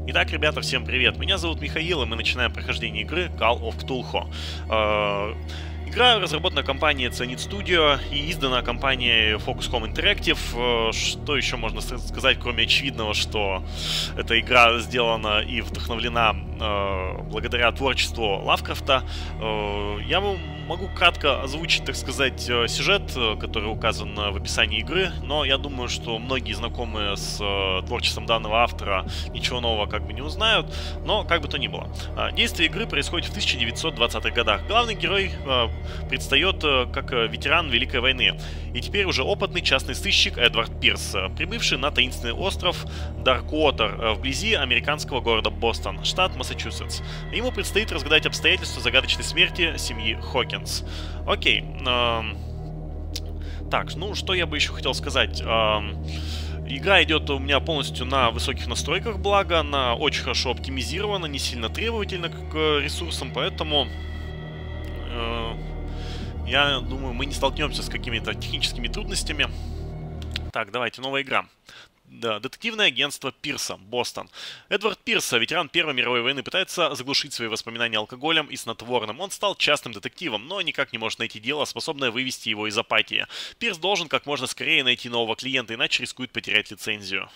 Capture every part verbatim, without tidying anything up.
Итак, ребята, всем привет! Меня зовут Михаил, и мы начинаем прохождение игры Call of Cthulhu. Э, Игра разработана компанией Cyanide Studio и издана компанией Focuscom Interactive. Э, Что еще можно сказать, кроме очевидного, что эта игра сделана и вдохновлена э, благодаря творчеству Лавкрафта. Э, Я вам могу кратко озвучить, так сказать, сюжет, который указан в описании игры, но я думаю, что многие знакомые с творчеством данного автора ничего нового как бы не узнают, но как бы то ни было. Действие игры происходит в тысяча девятьсот двадцатых годах. Главный герой предстает как ветеран Великой войны, и теперь уже опытный частный сыщик Эдвард Пирс, прибывший на таинственный остров Даркуотер вблизи американского города Бостон, штат Массачусетс. Ему предстоит разгадать обстоятельства загадочной смерти семьи Хокинс. Окей. Эм, так, ну что я бы еще хотел сказать. Эм, игра идет у меня полностью на высоких настройках, благо она очень хорошо оптимизирована, не сильно требовательна к ресурсам, поэтому э, я думаю, мы не столкнемся с какими-то техническими трудностями. Так, давайте, новая игра. Да, детективное агентство Пирса, Бостон. Эдвард Пирс, ветеран Первой мировой войны, пытается заглушить свои воспоминания алкоголем и снотворным. Он стал частным детективом, но никак не может найти дело, способное вывести его из апатии. Пирс должен как можно скорее найти нового клиента, иначе рискует потерять лицензию.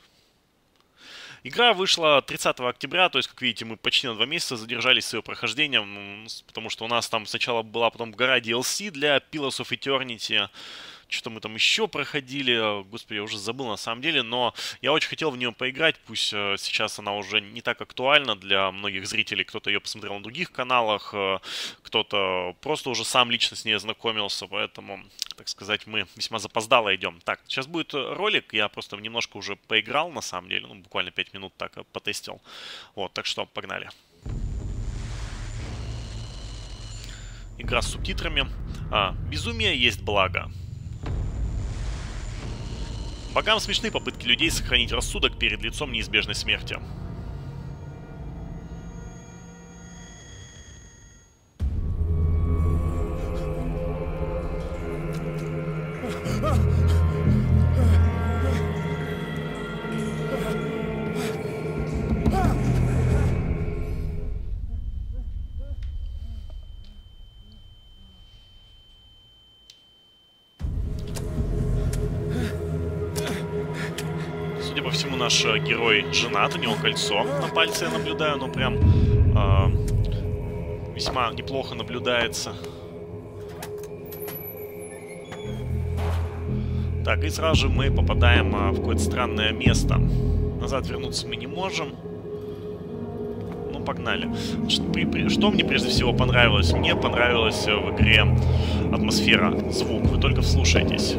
Игра вышла тридцатого октября, то есть, как видите, мы почти на два месяца задержались с ее прохождением, потому что у нас там сначала была потом гора ди эл си для Pillars of Eternity. Что-то мы там еще проходили, господи, я уже забыл на самом деле, но я очень хотел в нее поиграть, пусть э, сейчас она уже не так актуальна для многих зрителей, кто-то ее посмотрел на других каналах, э, кто-то просто уже сам лично с ней ознакомился, поэтому, так сказать, мы весьма запоздало идем. Так, сейчас будет ролик, я просто немножко уже поиграл на самом деле, ну, буквально пять минут так потестил, вот, так что погнали. Игра с субтитрами. А, безумие есть благо. Богам смешны попытки людей сохранить рассудок перед лицом неизбежной смерти. Судя по всему, наш герой женат, у него кольцо на пальце я наблюдаю, оно прям э, весьма неплохо наблюдается. Так, и сразу же мы попадаем э, в какое-то странное место. Назад вернуться мы не можем. Ну, погнали. Что, при, при, что мне прежде всего понравилось? Мне понравилась в игре атмосфера, звук. Вы только вслушайтесь.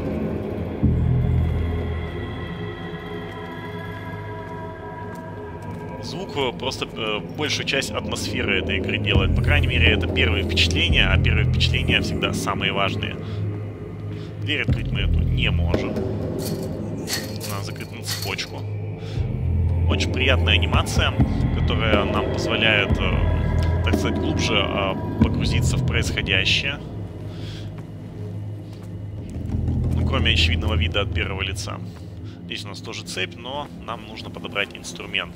Звук просто э, большую часть атмосферы этой игры делает. По крайней мере, это первые впечатления, а первые впечатления всегда самые важные. Дверь открыть мы эту не можем. Она закрыта на цепочку. Очень приятная анимация, которая нам позволяет, э, так сказать, глубже э, погрузиться в происходящее. Ну, кроме очевидного вида от первого лица. Здесь у нас тоже цепь, но нам нужно подобрать инструмент.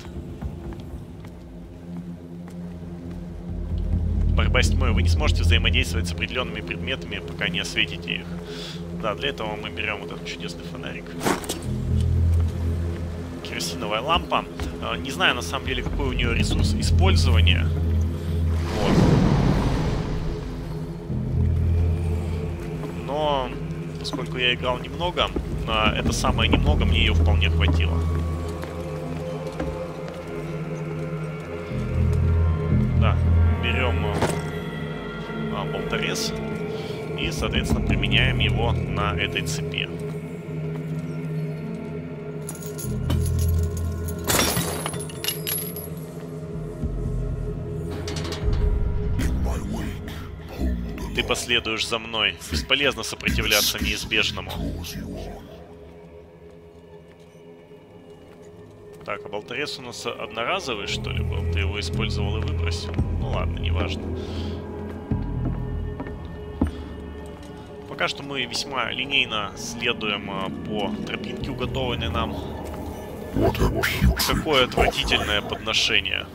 Борьба с тьмой. Вы не сможете взаимодействовать с определенными предметами, пока не осветите их. Да, для этого мы берем вот этот чудесный фонарик. Керосиновая лампа. Не знаю, на самом деле, какой у нее ресурс использования. Вот. Но, поскольку я играл немного, это самое немного, мне ее вполне хватило. Да, берем а, болторез и, соответственно, применяем его на этой цепи. Ты последуешь за мной. Бесполезно сопротивляться неизбежному. Так, а болторез у нас одноразовый, что ли, был? Ты его использовал и выбросил? Ну ладно, неважно. Пока что мы весьма линейно следуем по тропинке, уготованной нам. Какое отвратительное подношение.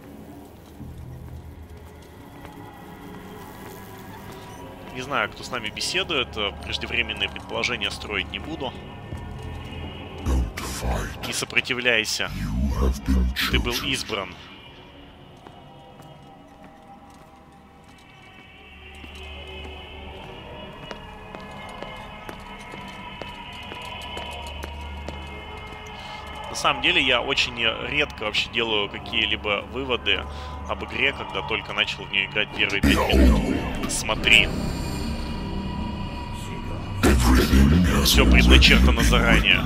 Не знаю, кто с нами беседует. Преждевременные предположения строить не буду. Не сопротивляйся. Ты был избран. На самом деле я очень редко вообще делаю какие-либо выводы об игре, когда только начал в нее играть первые пять минут. Смотри. Все предначертано заранее.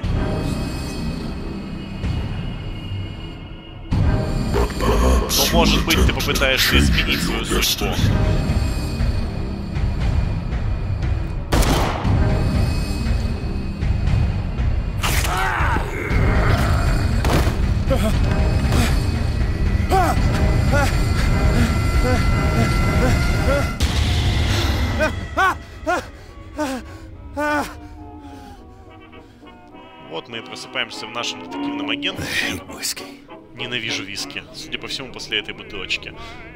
Но, может быть, ты попытаешься изменить свою судьбу. Вот мы и просыпаемся в нашем детективном агентстве. Ненавижу виски. Судя по всему, после этой бутылочки.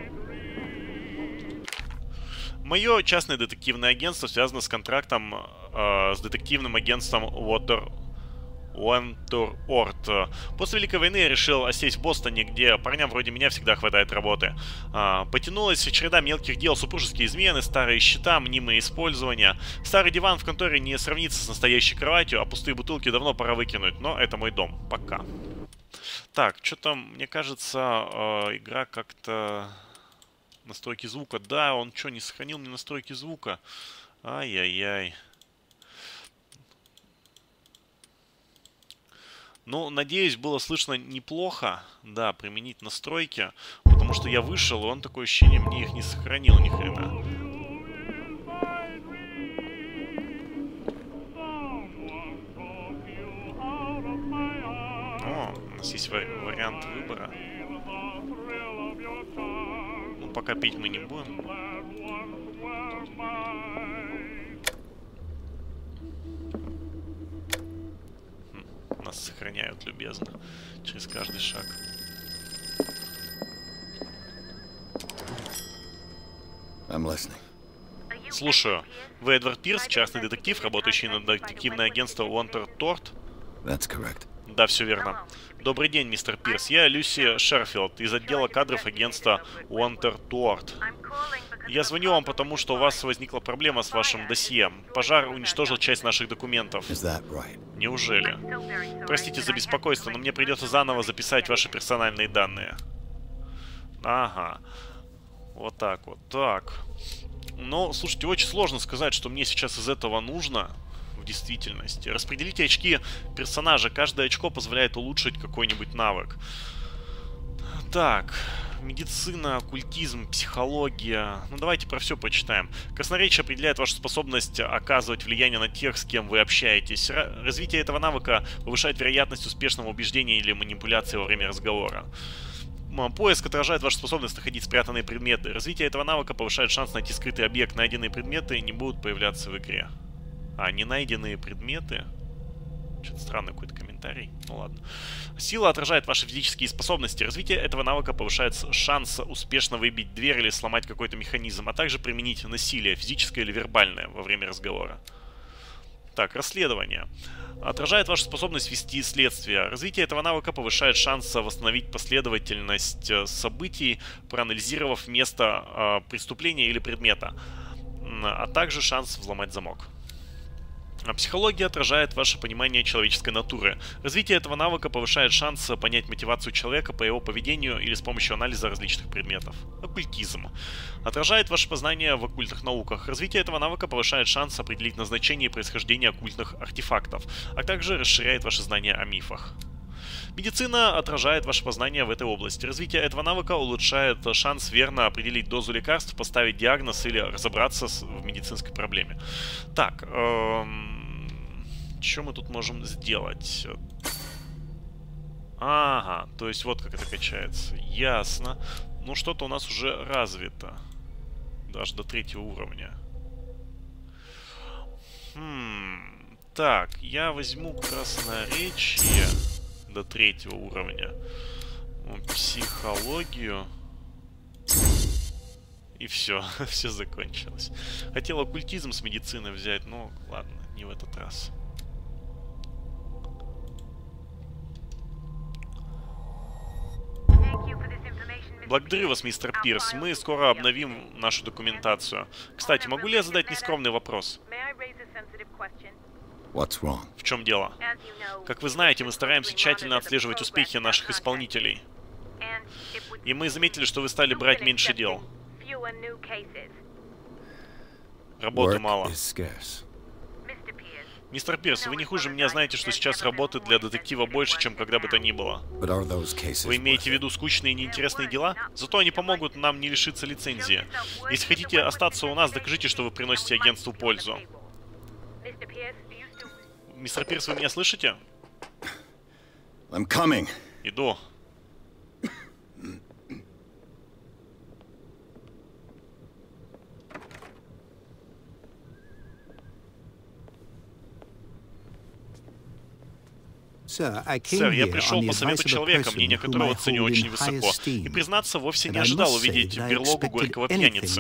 Мое частное детективное агентство связано с контрактом э, с детективным агентством Water... Уэнтерорт. После Великой войны я решил осесть в Бостоне, где парням вроде меня всегда хватает работы. А, потянулась череда мелких дел: супружеские измены, старые счета, мнимые использования. Старый диван в конторе не сравнится с настоящей кроватью, а пустые бутылки давно пора выкинуть. Но это мой дом. Пока. Так, что-то, мне кажется, э, игра как-то... Настройки звука. Да, он что, не сохранил мне настройки звука? Ай-яй-яй. Ну, надеюсь, было слышно неплохо, да, применить настройки, потому что я вышел, и он, такое ощущение, мне их не сохранил ни хрена. О, у нас есть вари вариант выбора. Ну, пока пить мы не будем. Нас сохраняют любезно через каждый шаг. Слушаю. Вы Эдвард Пирс, частный детектив, работающий на детективное агентство Уэнтерорт? Да, все верно. Добрый день, мистер Пирс. Я Люси Шерфилд из отдела кадров агентства Уэнтерорт. Я звоню вам, потому что у вас возникла проблема с вашим досье. Пожар уничтожил часть наших документов. Неужели? Простите за беспокойство, но мне придется заново записать ваши персональные данные. Ага. Вот так вот. Так. Ну, слушайте, очень сложно сказать, что мне сейчас из этого нужно. В действительности. Распределите очки персонажа. Каждое очко позволяет улучшить какой-нибудь навык. Так. Медицина, оккультизм, психология. Ну, давайте про все почитаем. Красноречие определяет вашу способность оказывать влияние на тех, с кем вы общаетесь. Развитие этого навыка повышает вероятность успешного убеждения или манипуляции во время разговора. Поиск отражает вашу способность находить спрятанные предметы. Развитие этого навыка повышает шанс найти скрытый объект. Найденные предметы не будут появляться в игре. А не найденные предметы... Что-то странный какой-то комментарий. Ну ладно. Сила отражает ваши физические способности. Развитие этого навыка повышает шанс успешно выбить дверь или сломать какой-то механизм, а также применить насилие, физическое или вербальное, во время разговора. Так, расследование. Отражает вашу способность вести следствие. Развитие этого навыка повышает шанс восстановить последовательность событий, проанализировав место э, преступления или предмета, а также шанс взломать замок. Психология отражает ваше понимание человеческой натуры. Развитие этого навыка повышает шанс понять мотивацию человека по его поведению или с помощью анализа различных предметов. Оккультизм. Отражает ваше познание в оккультных науках. Развитие этого навыка повышает шанс определить назначение и происхождение оккультных артефактов, а также расширяет ваши знания о мифах. Медицина отражает ваше познание в этой области. Развитие этого навыка улучшает шанс верно определить дозу лекарств, поставить диагноз или разобраться в медицинской проблеме. Так, эм... что мы тут можем сделать? Ага, то есть вот как это качается. Ясно. Ну, что-то у нас уже развито. Даже до третьего уровня. Хм... Так, я возьму красноречие. до третьего уровня. Психологию. И все, все закончилось. Хотел оккультизм с медициной взять, но ладно, не в этот раз. Благодарю вас, мистер Пирс. Мы скоро обновим нашу документацию. Кстати, могу ли я задать нескромный вопрос? В чем дело? Как вы знаете, мы стараемся тщательно отслеживать успехи наших исполнителей. И мы заметили, что вы стали брать меньше дел. Работы мало. Мистер Пирс, вы не хуже меня знаете, что сейчас работы для детектива больше, чем когда бы то ни было. Вы имеете в виду скучные и неинтересные дела? Зато они помогут нам не лишиться лицензии. Если хотите остаться у нас, докажите, что вы приносите агентству пользу. Мистер Пирс, вы меня слышите? Иду. Сэр, я пришел по совету человека, мнение которого ценю очень высоко. И, признаться, вовсе не ожидал увидеть берлогу горького пьяницы.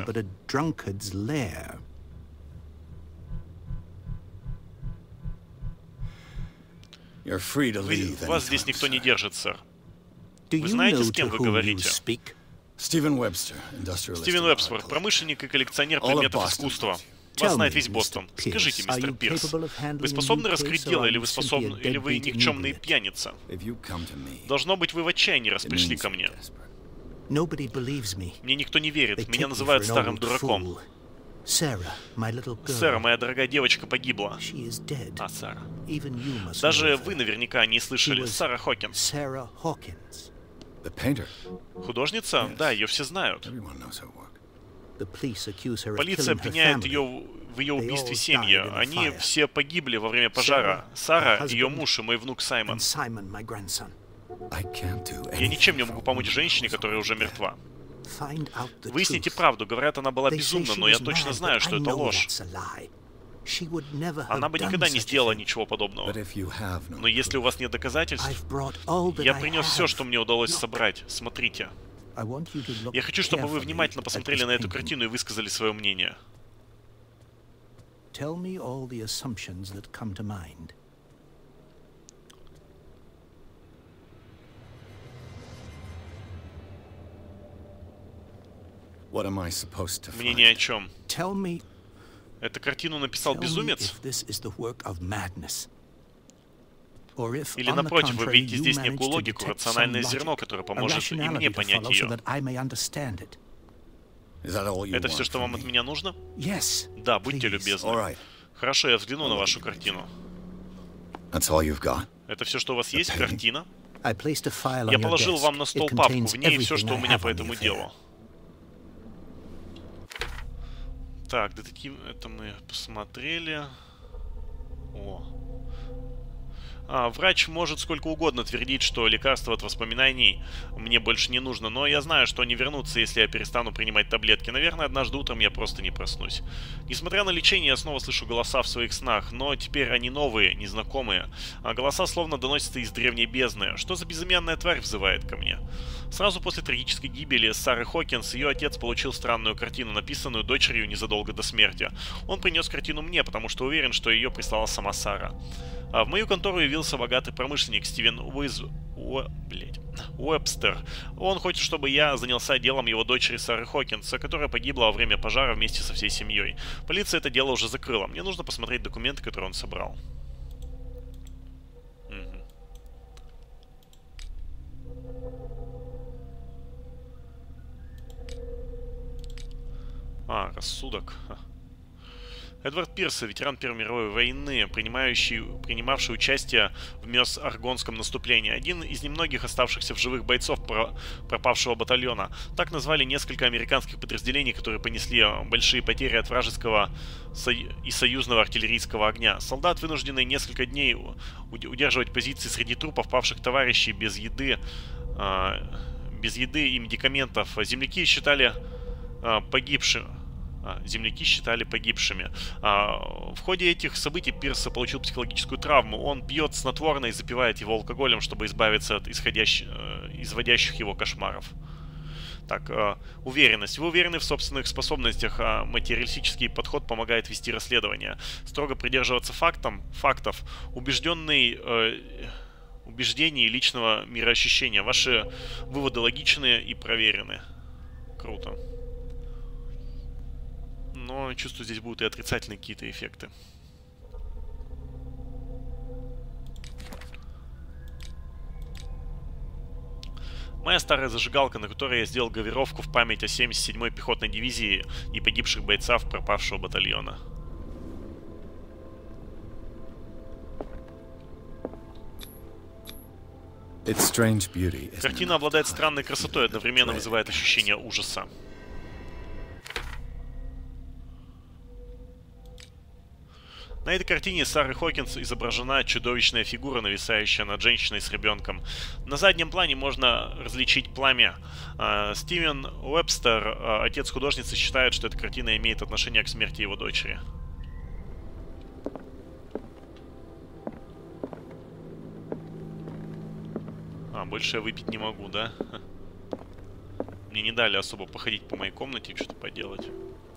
Вы, вас здесь никто не держит, сэр. Вы знаете, с кем вы говорите? Стивен Уэбстер, промышленник и коллекционер предметов искусства. Вас знает весь Бостон. Скажите, мистер Пирс, вы способны раскрыть дело, или вы способны, или вы никчемный пьяница? Должно быть, вы в отчаянии раз пришли ко мне. Мне никто не верит, меня называют старым дураком. Сэр, моя дорогая девочка погибла. А, Сара. Даже вы наверняка не слышали. Сара Хокинс. Художница? Да, ее все знают. Полиция обвиняет ее в ее убийстве семьи. Они все погибли во время пожара. Сара, ее муж и мой внук Саймон. Я ничем не могу помочь женщине, которая уже мертва. Выясните правду. Говорят, она была безумна, но я точно знаю, что это ложь. Она бы никогда не сделала ничего подобного. Но если у вас нет доказательств, я принес все, что мне удалось собрать. Смотрите. Я хочу, чтобы вы внимательно посмотрели на эту картину и высказали свое мнение. Мнение о чем? Эту картину написал безумец? Или, напротив, вы видите здесь некую логику, рациональное зерно, которое поможет и мне понять ее? Это все, что вам от меня нужно? Да, будьте любезны. Хорошо, я взгляну на вашу картину. Это все, что у вас есть? Картина? Я положил вам на стол папку, в ней все, что у меня по этому делу. Так, детектив, это мы посмотрели. О. А, врач может сколько угодно твердить, что лекарство от воспоминаний мне больше не нужно, но я знаю, что они вернутся, если я перестану принимать таблетки. Наверное, однажды утром я просто не проснусь. Несмотря на лечение, я снова слышу голоса в своих снах, но теперь они новые, незнакомые. А голоса словно доносятся из древней бездны. Что за безымянная тварь взывает ко мне? Сразу после трагической гибели Сары Хокинс, ее отец получил странную картину, написанную дочерью незадолго до смерти. Он принес картину мне, потому что уверен, что ее прислала сама Сара. А в мою контору явился богатый промышленник Стивен Уиз... Уэ... Блять. Уэбстер. Он хочет, чтобы я занялся делом его дочери Сары Хокинса, которая погибла во время пожара вместе со всей семьей. Полиция это дело уже закрыла. Мне нужно посмотреть документы, которые он собрал. Угу. А, рассудок. Эдвард Пирс, ветеран Первой мировой войны, принимающий, принимавший участие в Мёс-Аргонском наступлении. Один из немногих оставшихся в живых бойцов про, пропавшего батальона. Так назвали несколько американских подразделений, которые понесли большие потери от вражеского со... и союзного артиллерийского огня. Солдат, вынужденный несколько дней удерживать позиции среди трупов павших товарищей без еды, э, без еды и медикаментов. Земляки считали э, погибшим. а, земляки считали погибшими. А, в ходе этих событий Пирс получил психологическую травму. Он пьет снотворное и запивает его алкоголем, чтобы избавиться от исходящих, изводящих его кошмаров. Так, э, уверенность. Вы уверены в собственных способностях, а материалистический подход помогает вести расследование. Строго придерживаться фактам, фактов, убежденный, э, убеждений личного мироощущения. Ваши выводы логичны и проверены. Круто. Но чувствую, здесь будут и отрицательные какие-то эффекты. Моя старая зажигалка, на которой я сделал гравировку в память о семьдесят седьмой пехотной дивизии и погибших бойцах пропавшего батальона. Картина обладает странной красотой, одновременно вызывает ощущение ужаса. На этой картине Сары Хокинс изображена чудовищная фигура, нависающая над женщиной с ребенком. На заднем плане можно различить пламя. Стивен Уэбстер, отец художницы, считает, что эта картина имеет отношение к смерти его дочери. А, больше я выпить не могу, да? Мне не дали особо походить по моей комнате и что-то поделать.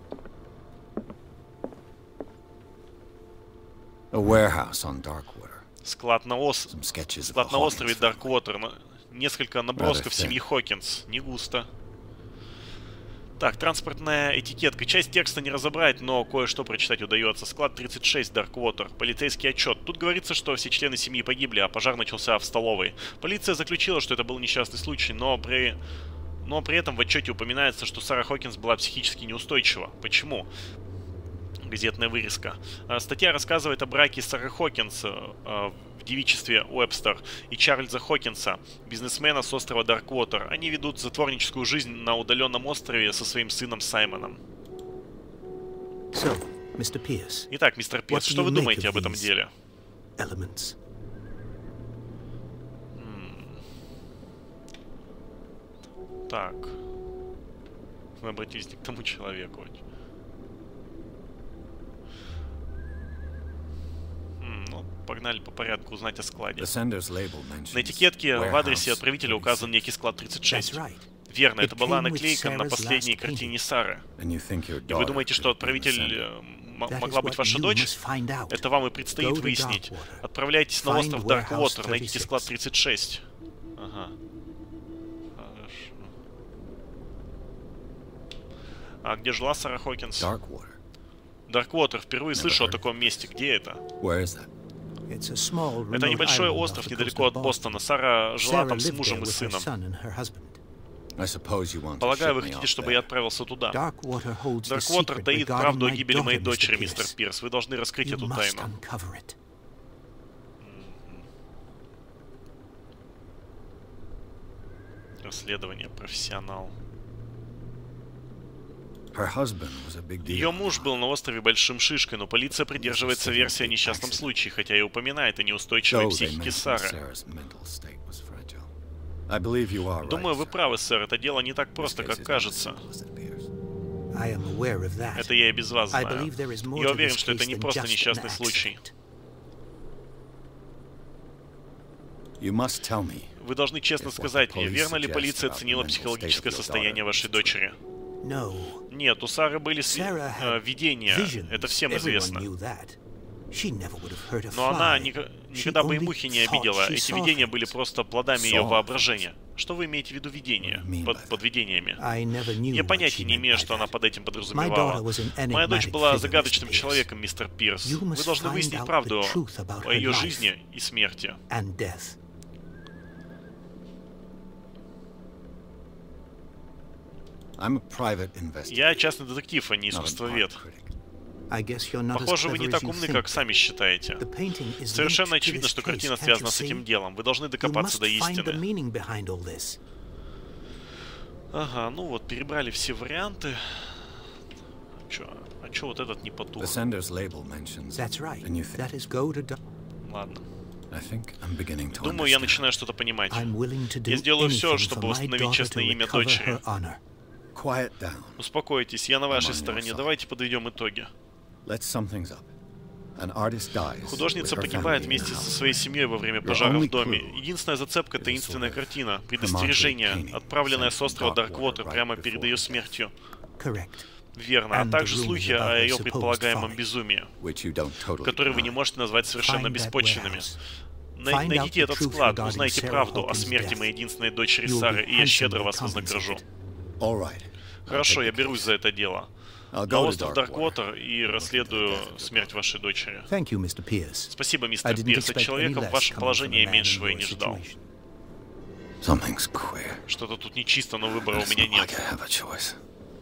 Склад на, ос... Склад на острове Дарквотер. Несколько набросков семьи Хокинс. Не густо. Так, транспортная этикетка. Часть текста не разобрать, но кое-что прочитать удается. Склад тридцать шесть, Дарквотер. Полицейский отчет. Тут говорится, что все члены семьи погибли, а пожар начался в столовой. Полиция заключила, что это был несчастный случай, но при... Но при этом в отчете упоминается, что Сара Хокинс была психически неустойчива. Почему? Газетная вырезка. Статья рассказывает о браке Сары Хокинс в девичестве Уэбстер и Чарльза Хокинса, бизнесмена с острова Дарквотер. Они ведут затворническую жизнь на удаленном острове со своим сыном Саймоном. So, мистер Пирс. Итак, мистер Пирс, что вы думаете об этом деле? Elements? Так. Мы обратились не к тому человеку. Ну, погнали по порядку узнать о складе. На этикетке в адресе отправителя указан некий склад тридцать шесть. Верно, это была наклейка на последней картине Сары. И вы думаете, что отправитель могла быть ваша дочь? Это вам и предстоит выяснить. Отправляйтесь на остров Дарквотер, найдите склад тридцать шесть. Ага. Хорошо. А где жила Сара Хокинс? Дарквотер. Впервые слышу о таком месте. Где это? Это небольшой остров недалеко от Бостона. Сара жила там с мужем и сыном. Полагаю, вы хотите, чтобы я отправился туда. Дарквотер таит правду о гибели моей дочери, мистер Пирс. Вы должны раскрыть эту тайну. Расследование, профессионал. Ее муж был на острове большим шишкой, но полиция придерживается версии о несчастном случае, хотя и упоминает о неустойчивой психике Сары. Думаю, вы правы, сэр. Это дело не так просто, как кажется. Это я и без вас знаю. Я уверен, что это не просто несчастный случай. Вы должны честно сказать мне, верно ли полиция оценила психологическое состояние вашей дочери? Нет, у Сары были сви... э, видения, это всем известно. Но она ник... никогда бы и мухи не обидела. Эти видения были просто плодами ее воображения. Что вы имеете в виду видения? Под, под видениями? Я понятия не имею, что она под этим подразумевала. Моя дочь была загадочным человеком, мистер Пирс. Вы должны выяснить правду о ее жизни и смерти. Я частный детектив, а не искусствовед. Похоже, вы не так умны, как сами считаете. Совершенно очевидно, что картина связана с этим делом. Вы должны докопаться до истины. Ага, ну вот, перебрали все варианты. Чё? А чё вот этот не потух? Ладно. Думаю, я начинаю что-то понимать. Я сделаю все, чтобы восстановить честное имя дочери. quiet down. Успокойтесь, я на вашей стороне. Давайте подведем итоги. Let's sum things up. An artist dies. Художница with her погибает family in вместе the со house. своей семьей во время Your пожара only в доме. clue Единственная зацепка — is a таинственная sort of картина, remarkable предостережение, painting отправленное с острова sent to Дарквотер Darkwater прямо right перед before ее her death. смертью. Correct. Верно, а And также the слухи rumors о about ее her supposed предполагаемом folly. безумии, Which you don't totally которые вы не deny. можете назвать совершенно Find that беспочвенными. warehouse. На- Find Найдите out the этот truth склад, regarding узнайте Sarah правду о Hawkins' смерти death. моей единственной дочери You will Сары, be и я щедро handsomely вас вознагражу. compensated. All right. I'll Хорошо, take я the берусь case. за это дело. I'll На go to остров Darkwater. Дарквотер и расследую смерть вашей дочери. Thank you, Mister Pierce. Спасибо, I мистер didn't Пирс. От expect any человека в less ваше coming from положение a man in меньшего я your не ждал. situation. Something's queer. Что-то тут нечисто, но выбора у It's меня not like нет. I have a choice.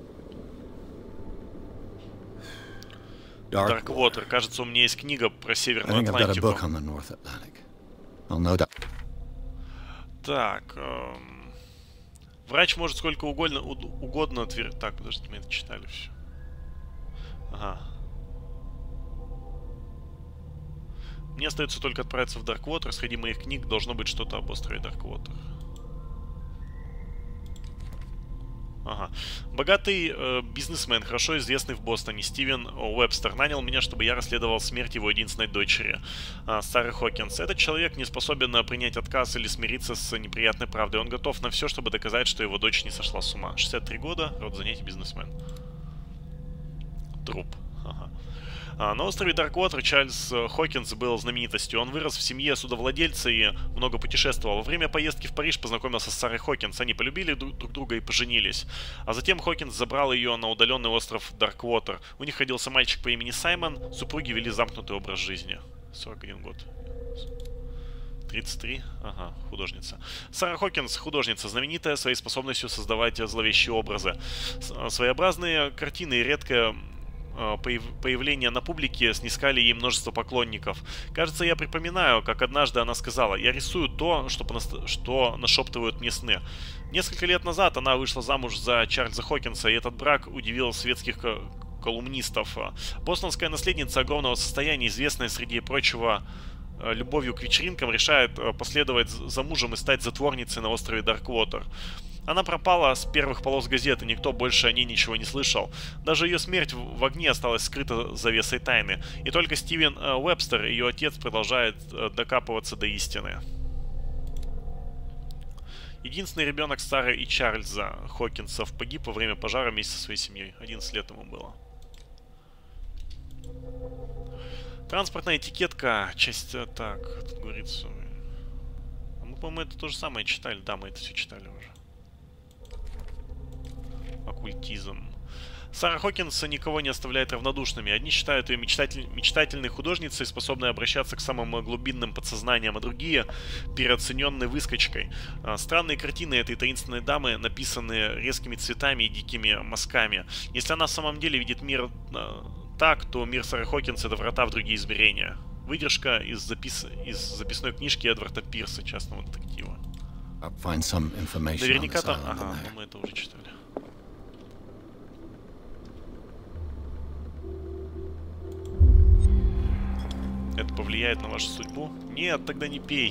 Дарквотер. Кажется, у меня есть книга про I Северную think I've got a Атлантику. book on the North Atlantic. I'll no doubt. Так. эм, Врач может сколько угодно, уд- угодно отвер- Так, подождите, мы это читали все. Ага. Мне остается только отправиться в Дарквотер. Среди моих книг должно быть что-то об острове Дарквотер. Ага. Богатый э, бизнесмен, хорошо известный в Бостоне, Стивен Уэбстер, нанял меня, чтобы я расследовал смерть его единственной дочери, э, Сары Хокинс. Этот человек не способен э, принять отказ или смириться с неприятной правдой. Он готов на все, чтобы доказать, что его дочь не сошла с ума. шестьдесят три года, род занятий бизнесмен. Труп. Ага. А, На острове Дарквотер Чарльз э, Хокинс был знаменитостью. Он вырос в семье судовладельца и много путешествовал. Во время поездки в Париж познакомился с Сарой Хокинс. Они полюбили друг друг друга и поженились. А затем Хокинс забрал ее на удаленный остров Дарквотер. У них родился мальчик по имени Саймон. Супруги вели замкнутый образ жизни. сорок один год. тридцать три. Ага, художница. Сара Хокинс, художница, знаменитая своей способностью создавать зловещие образы. С- Своеобразные картины и редкое э, появ- появление на публике снискали ей множество поклонников. Кажется, я припоминаю, как однажды она сказала: «Я рисую то, что, понас- что нашептывают мне сны». Несколько лет назад она вышла замуж за Чарльза Хокинса, и этот брак удивил светских ко- колумнистов. Бостонская наследница огромного состояния, известная среди прочего э, любовью к вечеринкам, решает э, последовать з- за мужем и стать затворницей на острове Дарквотер. Она пропала с первых полос газеты, никто больше о ней ничего не слышал. Даже ее смерть в в огне осталась скрыта завесой тайны. И только Стивен э, Уэбстер, ее отец, продолжает э, докапываться до истины. Единственный ребенок Сары и Чарльза Хокинсов погиб во время пожара вместе со своей семьей. одиннадцать лет ему было. Транспортная этикетка, часть, э, так, тут говорится. А мы, по-моему, это то же самое читали. Да, мы это все читали уже. Оккультизм. Сара Хокинс никого не оставляет равнодушными. Одни считают ее мечтатель... мечтательной художницей, способной обращаться к самым глубинным подсознаниям, а другие — переоцененной выскочкой. А, Странные картины этой таинственной дамы написаны резкими цветами и дикими мазками. Если она в самом деле видит мир а, так, то мир Сары Хокинс — это врата в другие измерения. Выдержка из, запис... из записной книжки Эдварда Пирса, частного детектива. I'll find some information on Наверняка this там... island in Ага, there. мы это уже читали. Это повлияет на вашу судьбу? Нет, тогда не пей.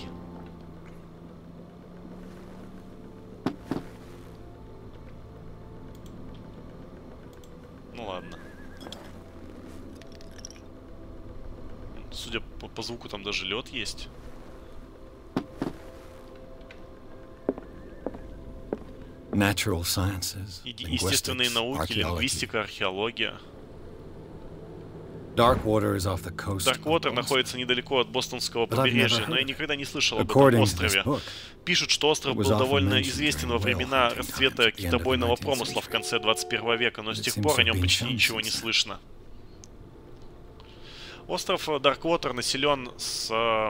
Ну ладно. Судя по, по звуку, там даже лед есть. Natural sciences, Еди- Естественные linguistics, науки, archaeology. лингвистика, археология. Darkwater is off the coast. Дарквотер of Boston. находится недалеко от бостонского But I've never побережья, но я heard of никогда не слышал об According этом to this острове. book, Пишут, что остров it was был often довольно mentioned известен during во whale времена hunting расцвета times at the end of the китобойного nineteenth промысла в century. конце двадцать первого века, но с It тех seems пор to о have нем been почти shown ничего since не then. слышно. Остров Дарквотер населен с, э,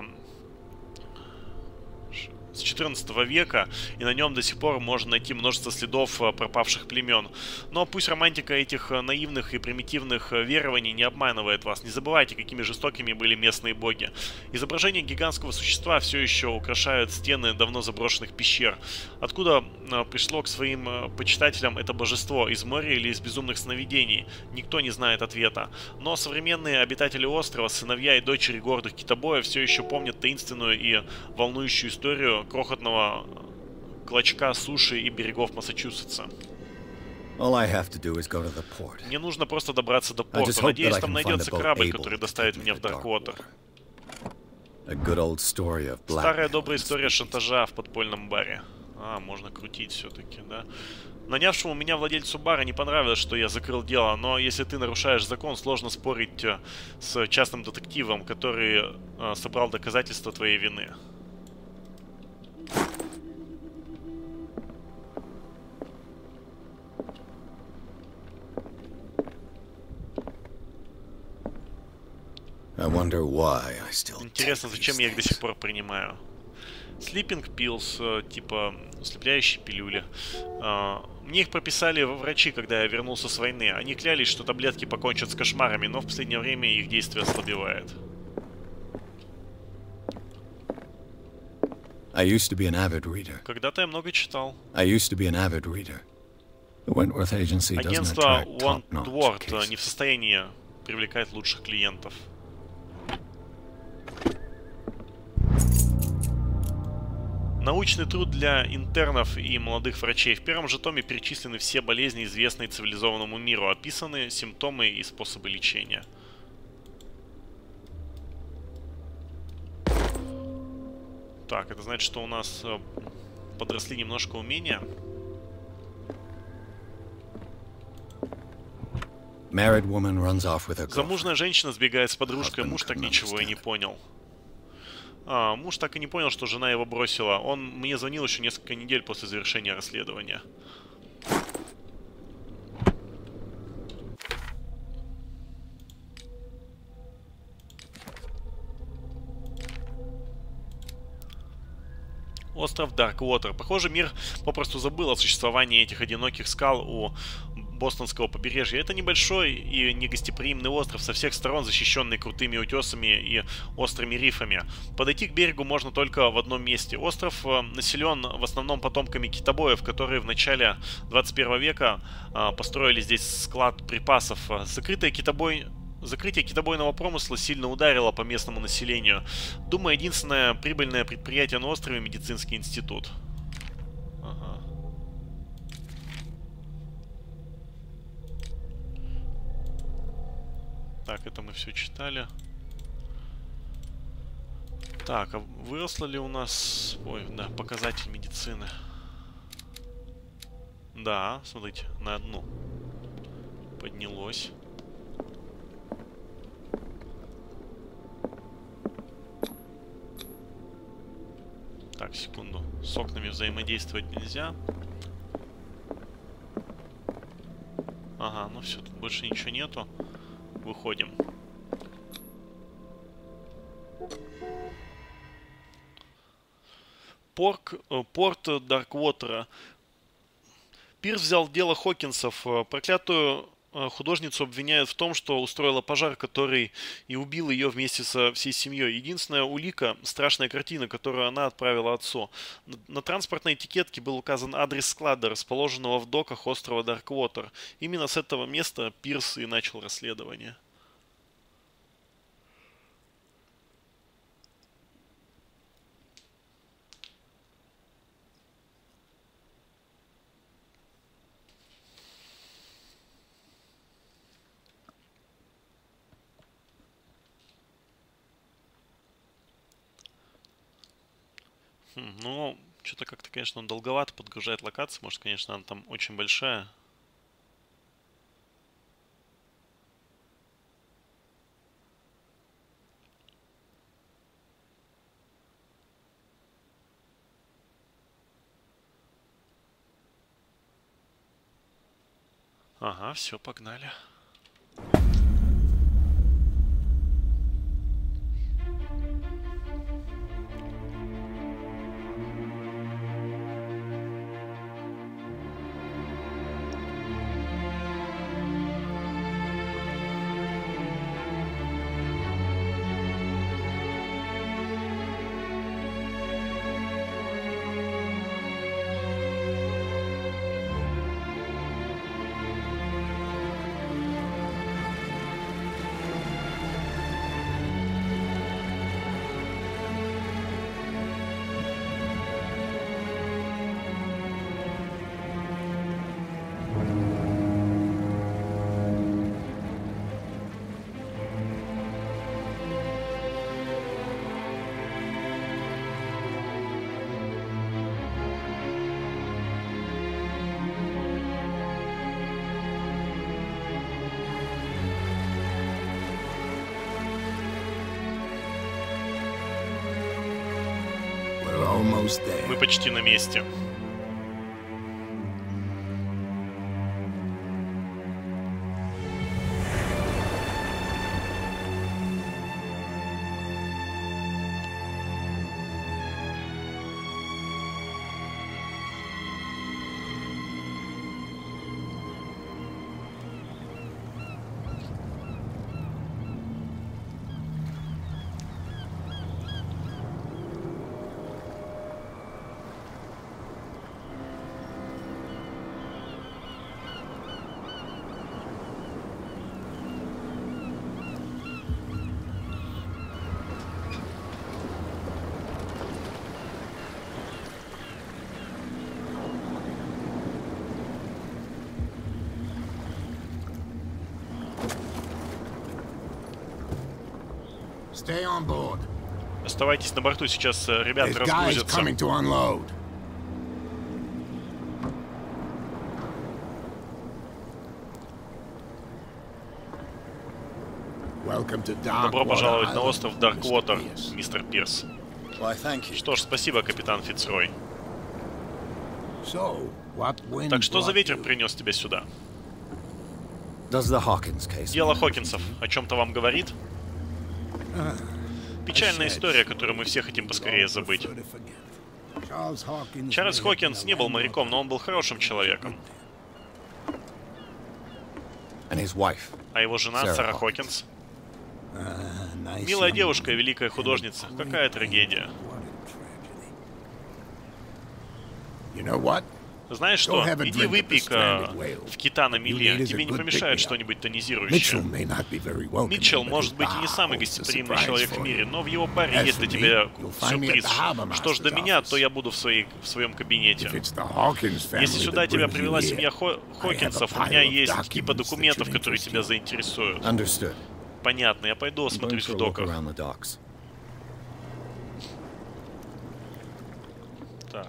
с четырнадцатого века, и на нем до сих пор можно найти множество следов э, пропавших племен. Но пусть романтика этих э, наивных и примитивных э, верований не обманывает вас. Не забывайте, какими жестокими были местные боги. Изображение гигантского существа все еще украшают стены давно заброшенных пещер. Откуда э, пришло к своим э, почитателям это божество? Из моря или из безумных сновидений? Никто не знает ответа. Но современные обитатели острова, сыновья и дочери гордых китобоев, все еще помнят таинственную и волнующую историю крохотного клочка суши и берегов Массачусетса. All I have to do is go to the port. Мне нужно просто добраться до I just порта. hope Надеюсь, that I там can find найдется a boat корабль, able который to доставит take me меня в to Дарквотер. A good old story of Старая blackmail добрая and история speed. шантажа в подпольном баре. А, можно крутить все-таки, да? Нанявшему меня владельцу бара не понравилось, что я закрыл дело, но если ты нарушаешь закон, сложно спорить э, с частным детективом, который э, собрал доказательства твоей вины. I wonder why I still Интересно, take зачем these я их до сих things. пор принимаю? Sleeping pills, э, типа слепляющие пилюли. Э, Мне их прописали врачи, когда я вернулся с войны. Они клялись, что таблетки покончат с кошмарами, но в последнее время их действие ослабевает. I used to be an avid reader. Когда-то я много читал. I used to be an avid reader. The Wentworth Agency doesn't Агентство attract top-notch Wentworth cases. не в состоянии привлекать лучших клиентов. Научный труд для интернов и молодых врачей. В первом же томе перечислены все болезни, известные цивилизованному миру, описаны симптомы и способы лечения. Так, это значит, что у нас э, подросли немножко умения. Married woman runs off with her girlfriend. Замужная женщина сбегает с подружкой, Husband муж так couldn't ничего и не understand. понял. А, муж так и не понял, что жена его бросила. Он мне звонил еще несколько недель после завершения расследования. Остров Дарквотер. Похоже, мир попросту забыл о существовании этих одиноких скал у бостонского побережья. Это небольшой и негостеприимный остров, со всех сторон защищенный крутыми утесами и острыми рифами. Подойти к берегу можно только в одном месте. Остров э, населен в основном потомками китобоев, которые в начале двадцать первого века э, построили здесь склад припасов. Закрытая китобой... Закрытие китобойного промысла сильно ударило по местному населению. Думаю, единственное прибыльное предприятие на острове — медицинский институт. Ага. Так, это мы все читали. Так, а выросло ли у нас... Ой, да, показатель медицины. Да, смотрите, на одну поднялось. Так, секунду. С окнами взаимодействовать нельзя. Ага, ну все, тут больше ничего нету. Выходим. Порк, э, порт Дарквотера. Пирс взял дело Хокинсов. Проклятую художницу обвиняют в том, что устроила пожар, который и убил ее вместе со всей семьей. Единственная улика — страшная картина, которую она отправила отцу. На, на транспортной этикетке был указан адрес склада, расположенного в доках острова Дарквотер. Именно с этого места Пирс и начал расследование. Ну, что-то как-то, конечно, он долговато подгружает локации. Может, конечно, она там очень большая. Ага, все, погнали. almost there. Мы почти на месте. Stay on board. Оставайтесь на борту, сейчас э, ребята There's guys разгрузятся. coming to unload. Welcome to Добро Darkwater пожаловать на Island, остров мистер Дарквотер, Пирс. мистер Пирс. Why, thank you. Что ж, спасибо, капитан Фицрой. So, what wind Так что за brought ветер you? принес тебя сюда? Does the Hawkins case Дело mean Хокинсов anything to о чем-то вам говорит? Печальная история, которую мы все хотим поскорее забыть. Чарльз Хокинс не был моряком, но он был хорошим человеком. you? And his wife. А его жена, Сара Сара Хокинс. Хокинс. Милая девушка и великая художница. Какая трагедия. You know what? Знаешь что? Иди выпей-ка в кита на мели. Тебе не помешает что-нибудь тонизирующее. Митчелл может быть и не самый гостеприимный человек в мире, но в его паре есть для тебя сюрприз. Что ж до меня, то я буду в, своей, в своем кабинете. Если сюда тебя привела семья Хо Хокинсов, у меня есть кипа документов, которые тебя заинтересуют. Understood. Понятно, я пойду I'm going осмотрюсь for в a look доках. around the docks. Так.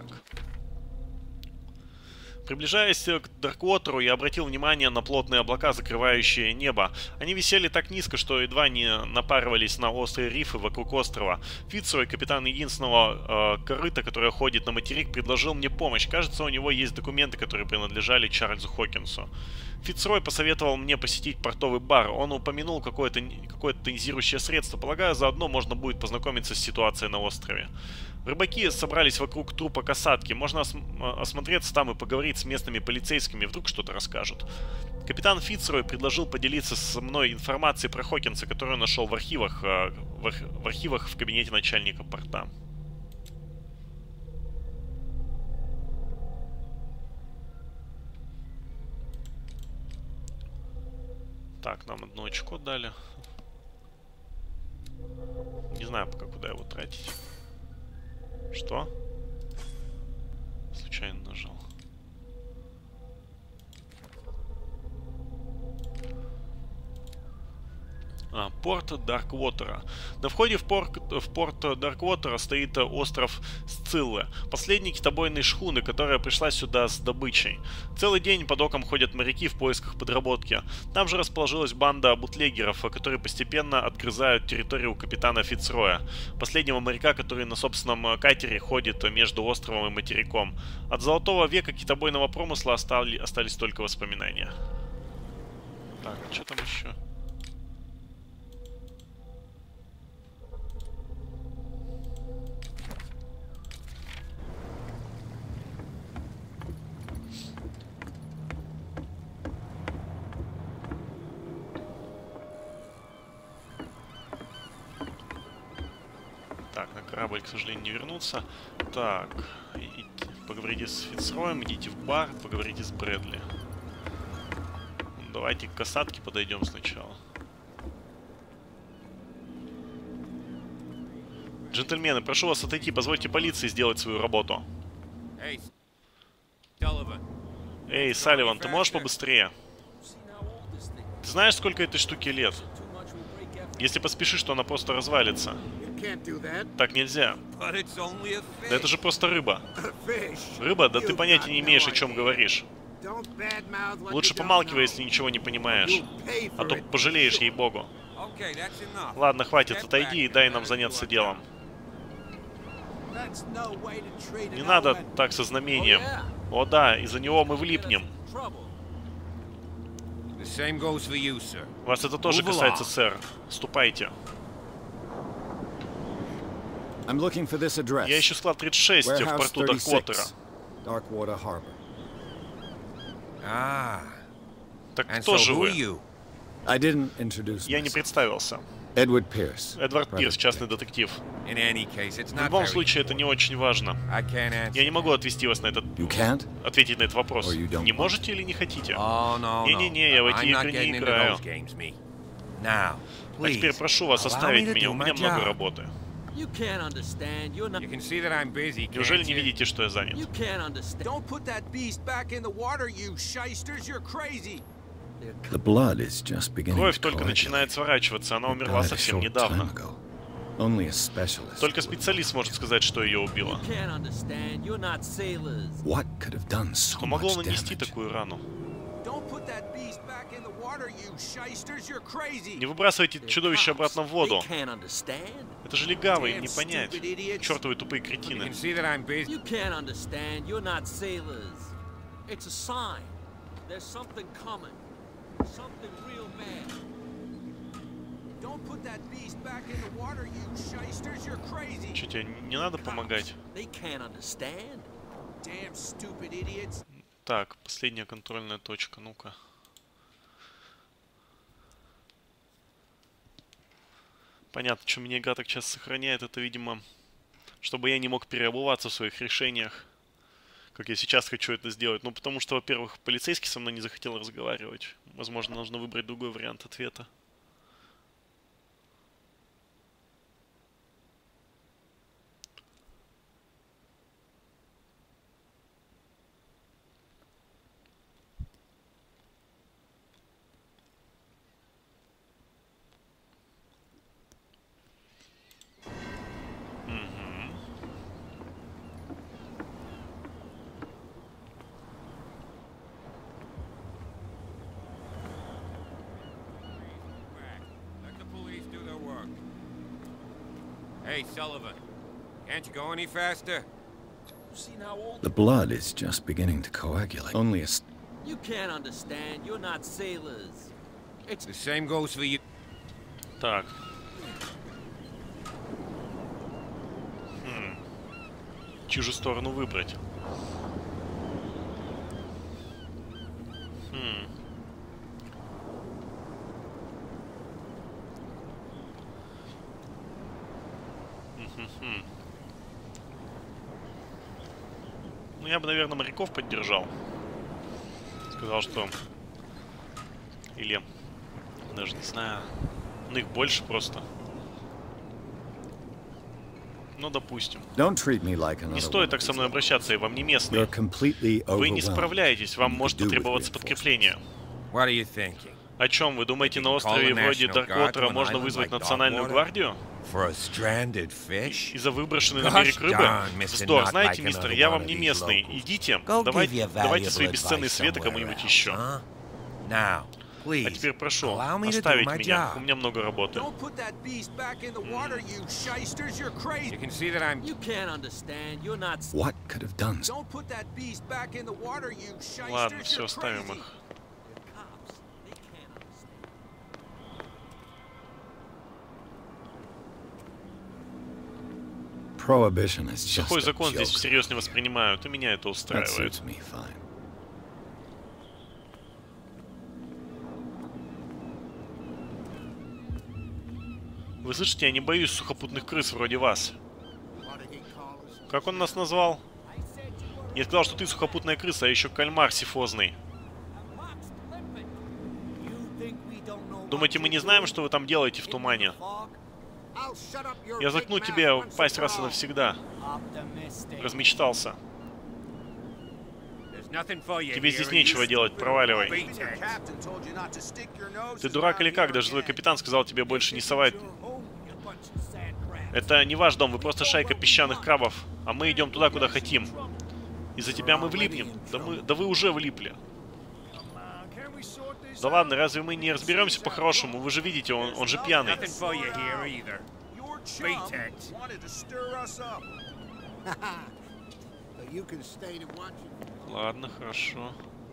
Приближаясь к Дарквотеру, я обратил внимание на плотные облака, закрывающие небо. Они висели так низко, что едва не напарывались на острые рифы вокруг острова. Фицрой, капитан единственного э, корыта, которое ходит на материк, предложил мне помощь. Кажется, у него есть документы, которые принадлежали Чарльзу Хокинсу. Фицрой посоветовал мне посетить портовый бар. Он упомянул какое-то какое-то тонизирующее средство. Полагаю, заодно можно будет познакомиться с ситуацией на острове. Рыбаки собрались вокруг трупа касатки. Можно ос осмотреться там и поговорить с местными полицейскими. Вдруг что-то расскажут. Капитан Фицрой предложил поделиться со мной информацией про Хокинса, которую нашел в архивах, э, в, арх в архивах в кабинете начальника порта. Так, нам одно очко дали. Не знаю пока, куда его тратить. Что? Случайно нажал. А, порт Дарквотера. На входе в порт, в порт Дарквотера стоит остров Сциллы, последней китобойной шхуны, которая пришла сюда с добычей. Целый день по докам ходят моряки в поисках подработки. Там же расположилась банда бутлегеров, которые постепенно отгрызают территорию капитана Фицроя, последнего моряка, который на собственном катере ходит между островом и материком. От золотого века китобойного промысла остали, остались только воспоминания. Так, что там еще? Так, на корабль, к сожалению, не вернуться. Так, и, поговорите с Фицроем, идите в бар, поговорите с Брэдли. Давайте к касатке подойдем сначала. Джентльмены, прошу вас отойти, позвольте полиции сделать свою работу. Эй, Салливан, ты можешь побыстрее? Ты знаешь, сколько этой штуки лет? Если поспешишь, то она просто развалится. Так нельзя. Да это же просто рыба. Рыба? Да ты понятия не имеешь, о чем говоришь. Лучше помалкивай, если ничего не понимаешь. А то пожалеешь, ей-богу. Ладно, хватит, отойди и дай нам заняться делом. Не надо так со знамением. О да, из-за него мы влипнем. Вас это тоже касается, сэр. Ступайте. Я ищу склад тридцать шесть в порту Дарквотера. Так кто же вы? Я не представился. Эдвард Пирс. Эдвард Пирс, частный детектив. В любом случае, это не очень важно. Я не могу отвести вас на этот... Ответить на этот вопрос. Не можете или не хотите? Не-не-не, я в эти игры не играю. А теперь прошу вас оставить меня, у меня много работы. Неужели не видите, что я занят? Кровь только начинает сворачиваться, она умерла совсем недавно. Только специалист может сказать, что ее убило. Что могло нанести такую рану? Не выбрасывайте чудовище обратно в воду. Это же легавый, им не понять. Чертовы тупые кретины. Че, тебе не надо помогать? Так, последняя контрольная точка, ну-ка. Понятно, что меня игра так часто сохраняет, это, видимо, чтобы я не мог переобуваться в своих решениях, как я сейчас хочу это сделать. Ну, потому что, во-первых, полицейский со мной не захотел разговаривать. Возможно, нужно выбрать другой вариант ответа. Hey, Sullivan, can't you go any faster? The blood is just beginning to coagulate. Only a... You can't understand. You're not sailors. It's the same goes for you. Так. Хм. Чью же сторону выбрать? Хм. Хм. Ну, я бы, наверное, моряков поддержал. Сказал, что... Или... Даже не знаю. Ну, их больше просто. Ну, допустим. Не стоит так со мной обращаться, я вам не местный. Вы не справляетесь, вам может потребоваться подкрепление. О чем вы думаете, на острове вроде Дарквотера можно вызвать национальную гвардию? Из-за выброшенной на берег рыбы? Вздор, знаете, мистер, я вам не местный. Идите, давайте, давайте свои бесценные советы кому-нибудь еще. А теперь прошу, оставить меня, у меня много работы. Ладно, все, оставим их. Сухой закон здесь всерьез не воспринимают, и меня это устраивает. Вы слышите, я не боюсь сухопутных крыс вроде вас. Как он нас назвал? Я сказал, что ты сухопутная крыса, а еще кальмар сифозный. Думаете, мы не знаем, что вы там делаете в тумане? Я заткну тебе пасть раз и навсегда. Размечтался. Тебе здесь нечего делать, проваливай. Ты дурак или как? Даже твой капитан сказал тебе больше не совать. Это не ваш дом, вы просто шайка песчаных крабов. А мы идем туда, куда хотим. Из-за тебя мы влипнем. Да, мы... да вы уже влипли. Да ладно, разве мы не разберемся по-хорошему? Вы же видите, он, он же пьяный. You can stay to watch it. Ладно, хорошо.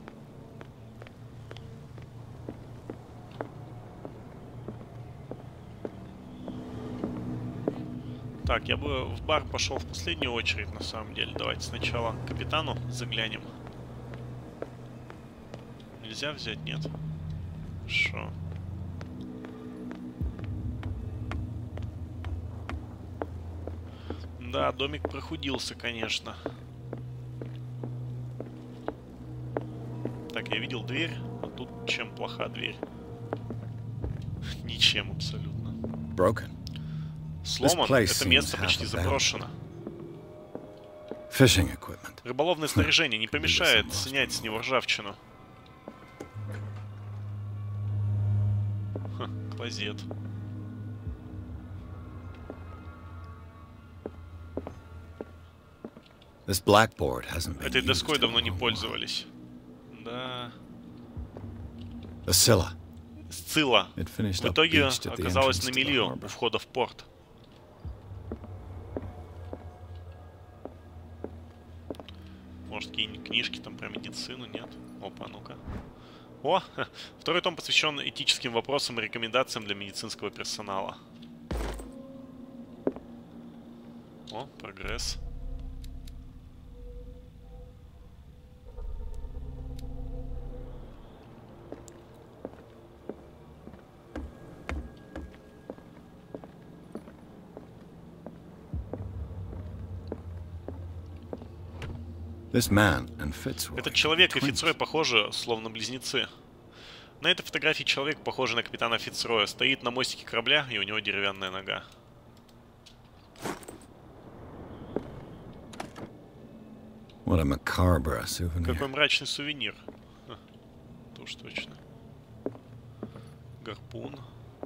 Так, я бы в бар пошел в последнюю очередь, на самом деле. Давайте сначала к капитану заглянем. Нельзя взять? Нет. Хорошо. Да, домик прохудился, конечно. Так, я видел дверь, а тут чем плоха дверь? Ничем абсолютно. Broken. Сломан, это место почти заброшено. Fishing equipment. Рыболовное снаряжение не помешает снять с него ржавчину. Ха, клозет. This blackboard hasn't been Этой доской used давно in a не long пользовались. Да. while. The Scylla. Сцилла It finished в up итоге beached at the оказалась entrance на to the мели у harbor. входа в порт. Может, какие-нибудь книжки там про медицину? Нет? Опа, ну-ка. О! Второй том посвящен этическим вопросам и рекомендациям для медицинского персонала. О, прогресс. This man and Fitzroy. Этот человек и twins. Фицрой похожи, словно близнецы. На этой фотографии человек, похожий на капитана Фицроя, стоит на мостике корабля, и у него деревянная нога. What a macabre souvenir. Какой мрачный сувенир. Ха, это уж точно. Гарпун.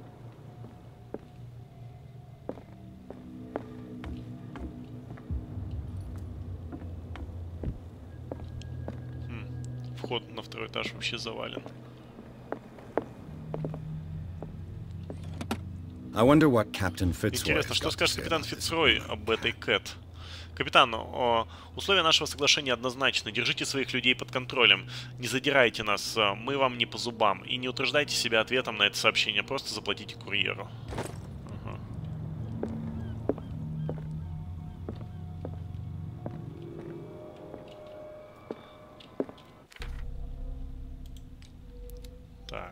Хм. Вход на второй этаж вообще завален. I wonder what Captain Fitzroy Интересно, has что got to скажет say капитан about this Фицрой agreement. об этой Кэт? Капитан, о, условия нашего соглашения однозначны. Держите своих людей под контролем. Не задирайте нас, а, мы вам не по зубам. И не утруждайте себя ответом на это сообщение. Просто заплатите курьеру. Ага. Так.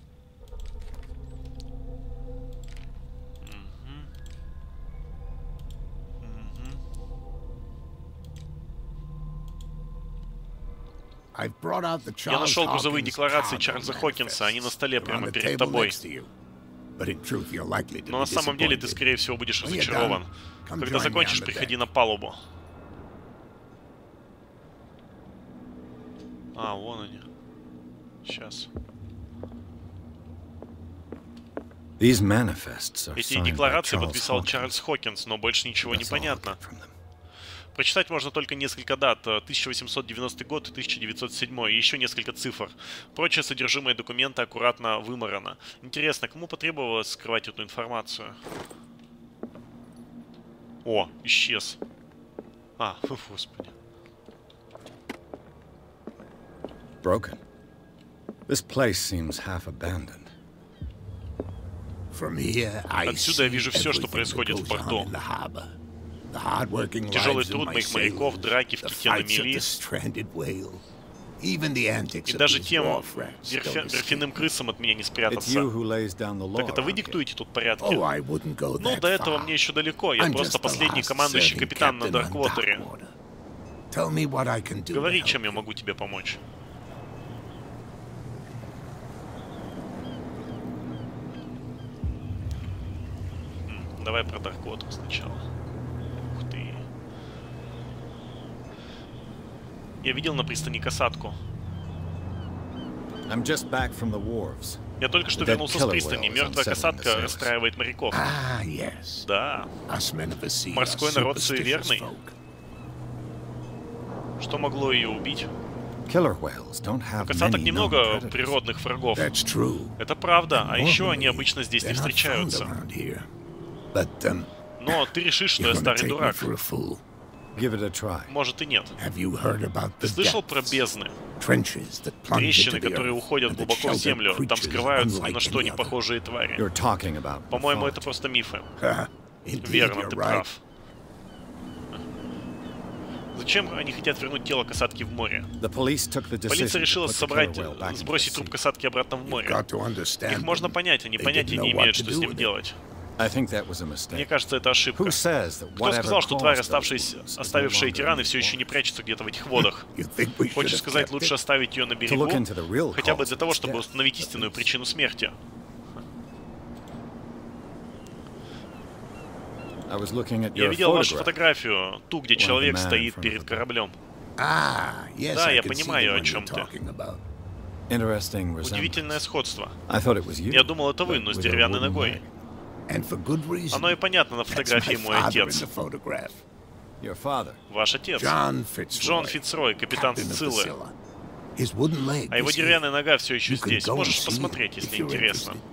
I've brought out the Я Charles нашел грузовые Hawkins декларации cargo Чарльза Хокинса. Они на столе manifests. They're прямо on the перед table тобой. next to you. But in truth, you're likely to Но be на самом деле ты, disappointed. скорее всего, будешь When you're разочарован. done, come Когда join me закончишь, on the приходи deck. на палубу. А, вон они. Сейчас. These manifests are Эти signed by декларации Charles подписал Hawkins. Чарльз Хокинс, но больше ничего не That's all I понятно. get from them. Прочитать можно только несколько дат. тысяча восемьсот девяностый год и тысяча девятьсот седьмой, и еще несколько цифр. Прочее содержимое документа аккуратно вымарано. Интересно, кому потребовалось скрывать эту информацию? О, исчез. А, господи. Broken. This place seems half abandoned. From here, I Отсюда я see вижу все, что everything происходит that в goes порту. on in the harbor. The hard-working Тяжелый lives of труд my моих моряков, sailors, драки в the ките на fights of мели. the stranded whale, even the antics И of даже these тем wharf rats don't верфя- escape верфяным me. крысам от меня не It's спрятаться. you who lays down the law. Так это вы around here. диктуете тут порядки? Oh, I wouldn't go Ну, that до этого far. мне еще далеко. Я I'm просто just the последний last командующий serving капитан на captain on Дарквотере. Darkwater. Tell me what I can do to Говори, help чем я you. могу тебе помочь. М, Давай про Дарквотер сначала. Ух ты. Я видел на пристани касатку. I'm just back from the wharves. Я только что The dead вернулся с killer пристани. whale is Мертвая unsettling the касатка sailors. расстраивает моряков. Ah, yes. Да. Us men of the sea are Морской народ superstitious суеверный. folk. Что могло ее убить? Killer whales don't have Касаток many known немного predators. природных врагов. That's true. Это правда, а еще они Normally, обычно здесь не they're not found встречаются. around here. But, um, Но ты решишь, что you're я gonna старый take me дурак. for a fool. Give it a try. Может и нет. Have you heard about the Слышал про depths? бездны? Trenches that plunge into Трещины, the которые earth уходят and that глубоко в shelter землю. Там creatures скрываются ни unlike на что any не other. похожие твари. You're talking about По-моему, это mythology. просто мифы. Haha, indeed, Верно, you're ты right. прав. Зачем они хотят вернуть тело касатки в море? The police took the Полиция decision to решила put the собрать, killer whale back into the сбросить труп sea. касатки обратно в You've море. got to understand Их можно them. понять, они They понятия didn't не know what имеют, to что do с ним with it. делать. I think that was a Мне mistake. кажется, это ошибка. Who says that Кто whatever сказал, что тварь, caused those оставшись, wounds is no оставившая эти longer раны, все еще important? не прячется где-то в этих водах? You think we should Хочешь have сказать, kept лучше it? оставить ее на To берегу? look into the real Хотя бы cause для of того, its чтобы death. установить истинную причину смерти. I was looking at Я your видел вашу photograph. фотографию, ту, где One of the человек man стоит from перед the boat. кораблем. Ah, yes, Да, I я can see понимаю, the о one чем you're ты. talking about. Interesting Удивительное resemblance. сходство. I thought it was you. Я думал, это вы, but но с with a деревянной wooden ногой. leg. And for good reason. Оно и понятно на That's фотографии my мой father in отец. the photograph. Your father. Ваш отец. John Fitzroy, Джон Фицрой, капитан captain of the Сциллы. Scylla. His wooden leg А его is here. деревянная нога все еще You can здесь. go and Можешь see посмотреть, it если if you're интересно. interested.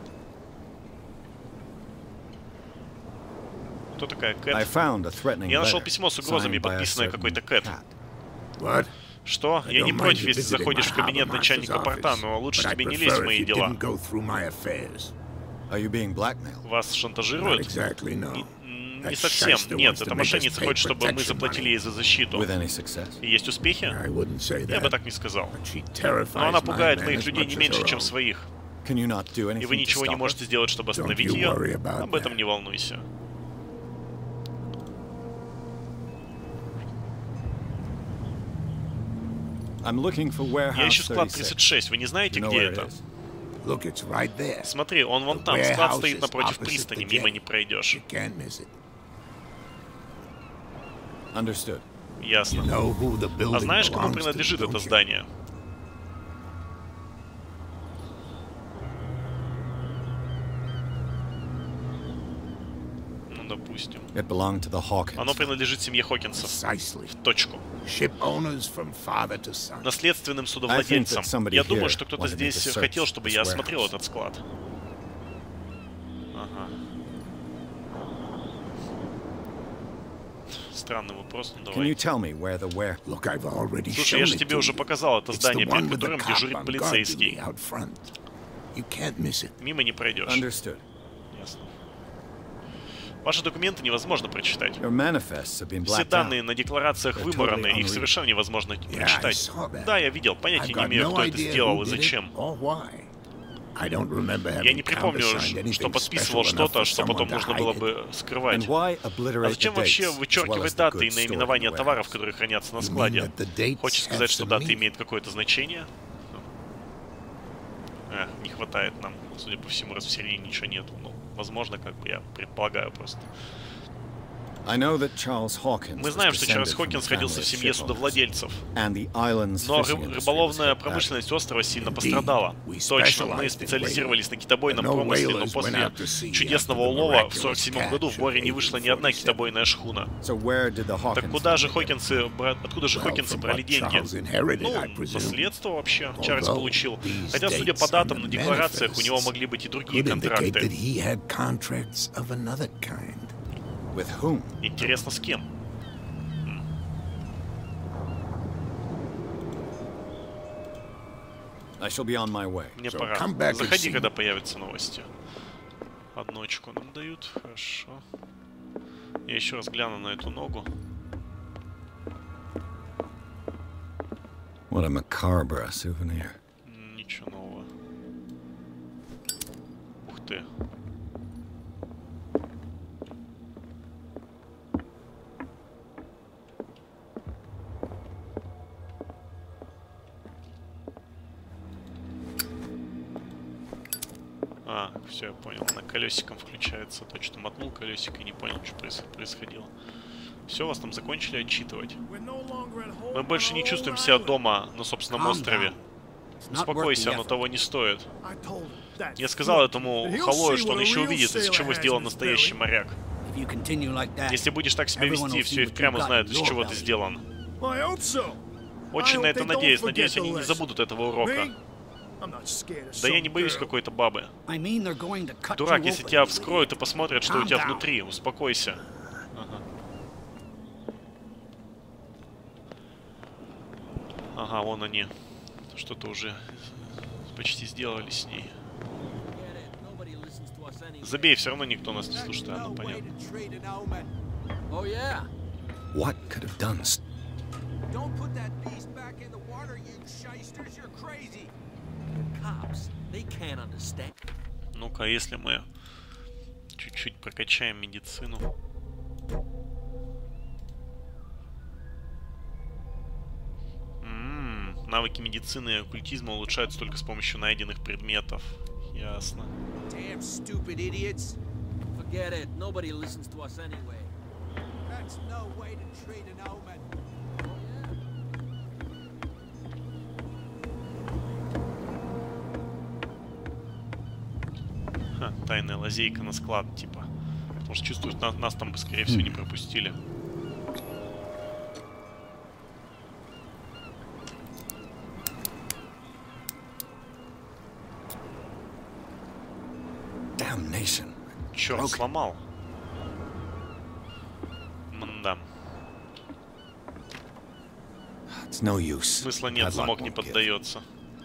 Кто такая I Кэт? found a threatening Я нашел letter письмо с угрозами, signed by a подписанное certain какой-то Кэт. cat. What? Что? I Я не don't mind против, you если visiting заходишь my в кабинет harbour начальника master's порта, office, но лучше but I тебе не лезть в prefer if мои you дела. didn't go through my affairs. Are you being blackmailed? Вас Not шантажируют? exactly, no. Не, That не совсем. shyster Нет, wants to эта make us мошенница pay хочет, чтобы мы protection заплатили money. ей за защиту. With any success? И есть успехи? I wouldn't say Я бы that. так не сказал. But she Но она terrifies my пугает men моих as людей much не as меньше, her чем own. своих. Can you not do И anything вы to ничего не stop можете her? сделать, чтобы остановить you ее. worry about Об этом that. не волнуйся. I'm looking for Я ищу warehouse склад thirty-six. тридцать шесть. Вы не знаете, You know где where it это? is? Look, it's right there. Смотри, он вон The там. Склад warehouse стоит is напротив opposite пристани. the Мимо jetty. не пройдешь. You can't miss it. Understood. Ясно. Know who the А building знаешь, кому belongs to, принадлежит don't это you? здание? Ну, допустим. It belonged to the Hawkins. Оно принадлежит семье Хокинсов. Precisely. Точку. Ship owners from father to son. Наследственным судовладельцам. I think that somebody Я думаю, here что кто-то wanted me to здесь search хотел, чтобы this я осмотрел warehouse. этот склад. Ага. Странный вопрос, ну Can давай. you tell me where the where? Look, I've already Слушай, shown я же it тебе to уже you. показал это It's the здание, one перед with the которым cop дежурит on guard полицейский. duty out front. You can't miss it. Мимо не пройдешь. Understood. Ясно. Ваши документы невозможно прочитать. Your manifests have been Все blacked данные out. на декларациях They're вымораны, totally их unreal. совершенно невозможно Yeah, I прочитать. saw that. Да, я видел, понятия I've не got имею, no кто это idea сделал who и did it зачем. or why. I don't remember Я having не припомню, countersigned что anything подписывал special enough что-то, for что потом someone to нужно hide было it. бы скрывать. And why А obliterate зачем the вообще dates as well вычеркивать as the даты и goods stored in наименования the товаров, warehouse? которые хранятся на You mean складе? that the dates Хочешь have сказать, что some дата meaning? имеет какое-то значение? Эх, не хватает нам, судя по всему, раз в серии ничего нету. Ну, возможно, как бы я предполагаю просто. I know that Charles Hawkins Мы was знаем, что Чарльз descended from a Хокинс family родился в of семье shipowners, судовладельцев. and the island's Но fishing рыб- industry was рыболовная hit badly. промышленность острова сильно Indeed, пострадала. we Точно, мы specialized in специализировались на whaling. китобойном No промысле, но whalers went после out to sea чудесного after the улова в miraculous сорок седьмом году в catch море of не вышла ни одна eighteen forty-seven. китобойная шхуна. So where did the Так Hawkins куда же family get it? Хокинсы, бра- откуда же Well, Хокинсы from брали what деньги? Charles inherited, Ну, I presume. наследство вообще Чарльз Although получил. these Хотя, судя по dates датам on на the декларациях, у него manifests могли быть и другие could indicate that контракты. he had contracts of another kind. With whom? Интересно, с кем? I shall be on my way. Мне So пора. come back and Заходи, see когда me. появятся новости. Одночку нам дают, хорошо. Я еще раз гляну на эту ногу. What a macabre souvenir. М, Ничего нового. Ух ты. А, все, я понял. Она колесиком включается. Точно мотнул колесико и не понял, что проис- происходило. Все, вас там закончили отчитывать. Мы больше не чувствуем себя дома на собственном острове. Успокойся, оно того не стоит. Я сказал этому Халою, что он еще увидит, из чего сделан настоящий моряк. Если будешь так себя вести, все и впрямь узнают, из чего ты сделан. Очень на это надеюсь. Надеюсь, они не забудут этого урока. Да я не боюсь какой-то бабы. Дурак, если тебя вскроют и посмотрят, что у тебя внутри. Успокойся. Ага. Ага, вон они. Что-то уже почти сделали с ней. Забей, все равно никто нас не слушает, а, ну понятно. Oh yeah. What could have done? Don't put that beast back in the water, you shysters. You're crazy. Cops, they can't understand. Ну-ка, если мы чуть-чуть прокачаем медицину. М-м, навыки медицины и оккультизма улучшаются только с помощью найденных предметов. Ясно. Damn stupid idiots. Forget it. Nobody listens to us anyway. That's no way to treat an omen. Ха, тайная лазейка на склад, типа. Потому что чувствуют, нас, нас там бы, скорее всего, не пропустили. Damnation. Черт, сломал. Мда. It's no use. Смысла нет, замок не поддается.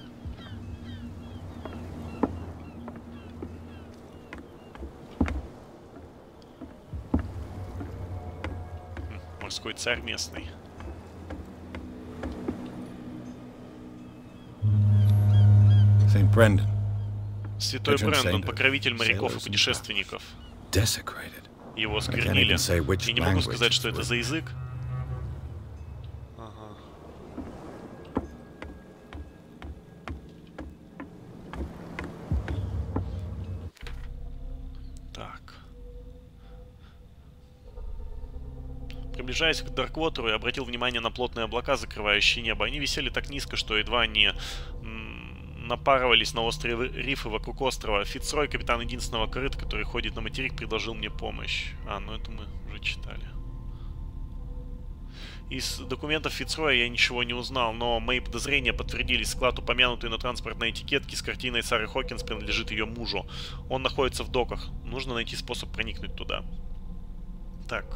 Морской царь местный. Saint Brendan. Святой Брэндон, покровитель моряков и путешественников. Его осквернили. Я не могу сказать, что это за язык. Ага. Так. Приближаясь к Дарквотеру, я обратил внимание на плотные облака, закрывающие небо. Они висели так низко, что едва не напарывались на острые рифы вокруг острова. Фицрой, капитан единственного корыта, который ходит на материк, предложил мне помощь. А, ну это мы уже читали. Из документов Фицроя я ничего не узнал, но мои подозрения подтвердились. Склад, упомянутый на транспортной этикетке с картиной Сары Хокинс, принадлежит ее мужу. Он находится в доках. Нужно найти способ проникнуть туда. Так.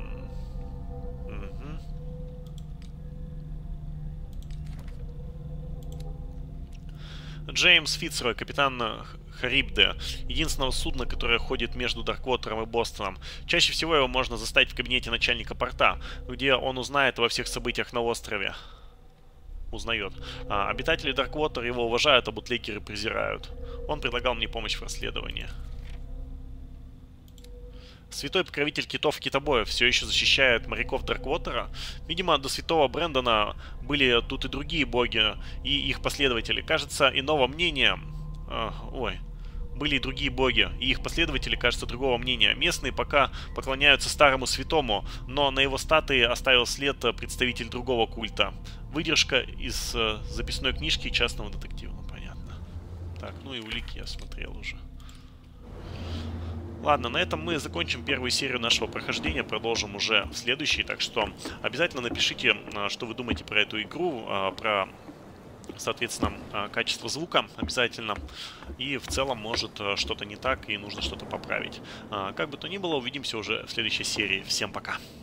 Угу. Джеймс Фицрой, капитан Харибде, единственного судна, которое ходит между Дарквотером и Бостоном. Чаще всего его можно застать в кабинете начальника порта, где он узнает обо всех событиях на острове. Узнает. А, обитатели Дарквотера его уважают, а бутлегеры презирают. Он предлагал мне помощь в расследовании. Святой покровитель китов и китобоев все еще защищает моряков Дарквотера. Видимо, до святого Брэндона были тут и другие боги, и их последователи. Кажется, иного мнения... Э, ой... Были и другие боги, и их последователи, кажется, другого мнения. Местные пока поклоняются старому святому, но на его статуе оставил след представитель другого культа. Выдержка из э, записной книжки частного детектива. Ну, понятно. Так, ну и улики я смотрел уже. Ладно, на этом мы закончим первую серию нашего прохождения, продолжим уже в следующей, так что обязательно напишите, что вы думаете про эту игру, про, соответственно, качество звука обязательно, и в целом может что-то не так и нужно что-то поправить. Как бы то ни было, увидимся уже в следующей серии. Всем пока!